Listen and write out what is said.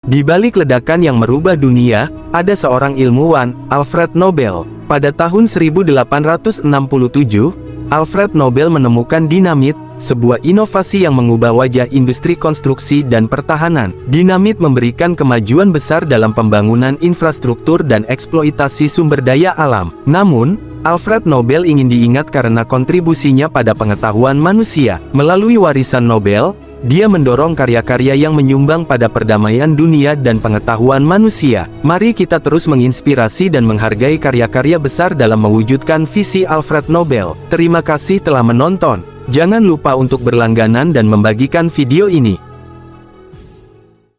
Di balik ledakan yang merubah dunia, ada seorang ilmuwan, Alfred Nobel. Pada tahun 1867, Alfred Nobel menemukan dinamit, sebuah inovasi yang mengubah wajah industri konstruksi dan pertahanan. Dinamit memberikan kemajuan besar dalam pembangunan infrastruktur dan eksploitasi sumber daya alam. Namun, Alfred Nobel ingin diingat karena kontribusinya pada pengetahuan manusia. Melalui warisan Nobel, dia mendorong karya-karya yang menyumbang pada perdamaian dunia dan pengetahuan manusia. Mari kita terus menginspirasi dan menghargai karya-karya besar dalam mewujudkan visi Alfred Nobel. Terima kasih telah menonton. Jangan lupa untuk berlangganan dan membagikan video ini.